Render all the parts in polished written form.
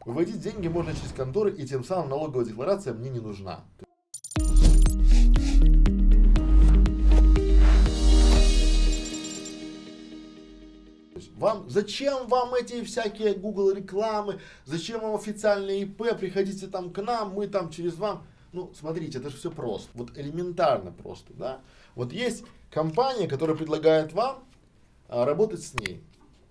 Выводить деньги можно через конторы, и тем самым налоговая декларация мне не нужна. Зачем вам эти всякие Google рекламы, зачем вам официальные ИП, приходите там к нам, мы там через вам. Ну, смотрите, это же все просто, вот элементарно просто, да. Вот есть компания, которая предлагает вам работать с ней.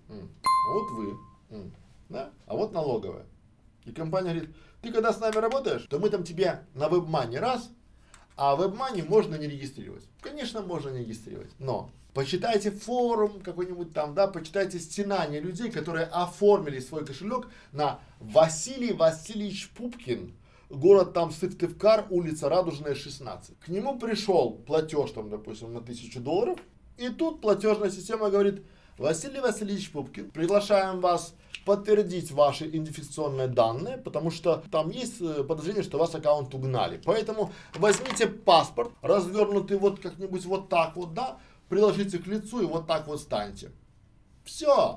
Вот вы, да, а вот налоговая. И компания говорит, ты когда с нами работаешь, то мы там тебе на WebMoney раз, а WebMoney можно не регистрировать. Конечно, можно не регистрировать, но почитайте форум какой-нибудь там, да, почитайте стенания людей, которые оформили свой кошелек на Василий Васильевич Пупкин, город там Сыктывкар, улица Радужная, 16. К нему пришел платеж там, допустим, на $1000, и тут платежная система говорит, Василий Васильевич Пупкин, приглашаем вас подтвердить ваши идентификационные данные, потому что там есть подозрение, что вас аккаунт угнали. Поэтому возьмите паспорт, развернутый вот как-нибудь вот так вот, да, приложите к лицу и вот так вот станьте. Все.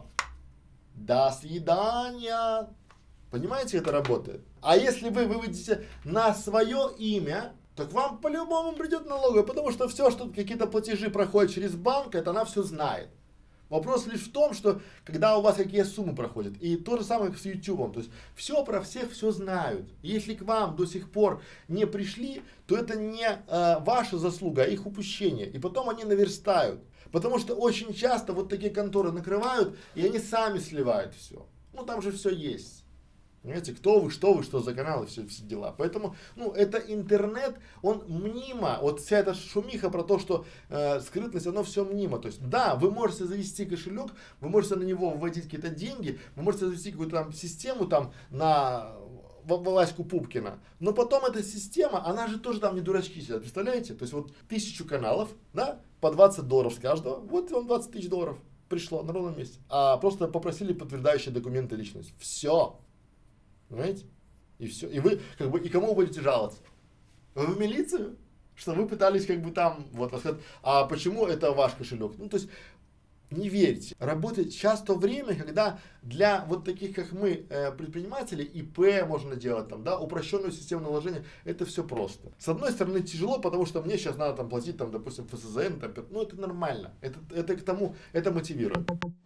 До свидания. Понимаете, это работает. А если вы выводите на свое имя, то к вам по-любому придет налоговая, потому что все, что какие-то платежи проходят через банк, это она все знает. Вопрос лишь в том, что когда у вас какие суммы проходят, и то же самое как с YouTube, то есть все про всех все знают. Если к вам до сих пор не пришли, то это не ваша заслуга, а их упущение. И потом они наверстают. Потому что очень часто вот такие конторы накрывают, и они сами сливают все. Ну там же все есть. Понимаете, кто вы, что за канал и все дела. Поэтому, ну, это интернет, он мнимо, вот вся эта шумиха про то, что скрытность, оно все мнимо. То есть, да, вы можете завести кошелек, вы можете на него вводить какие-то деньги, вы можете завести какую-то там систему там на Ваську Пупкина, но потом эта система, она же тоже там не дурачки сидят, представляете? То есть, вот 1000 каналов, да, по $20 с каждого, вот вам $20 000 пришло на ровном месте. А просто попросили подтверждающие документы личности. Все. Понимаете? И все. И вы, как бы, и кому вы будете жаловаться? В милицию? Что вы пытались, как бы, там, вот, рассказать, а почему это ваш кошелек? Ну, то есть, не верьте. Работает сейчас то время, когда для вот таких, как мы, предпринимателей, ИП можно делать, там, да, упрощенную систему наложения, это все просто. С одной стороны, тяжело, потому что мне сейчас надо там платить, там, допустим, ФСЗН, там, ну, это нормально. Это к тому, это мотивирует.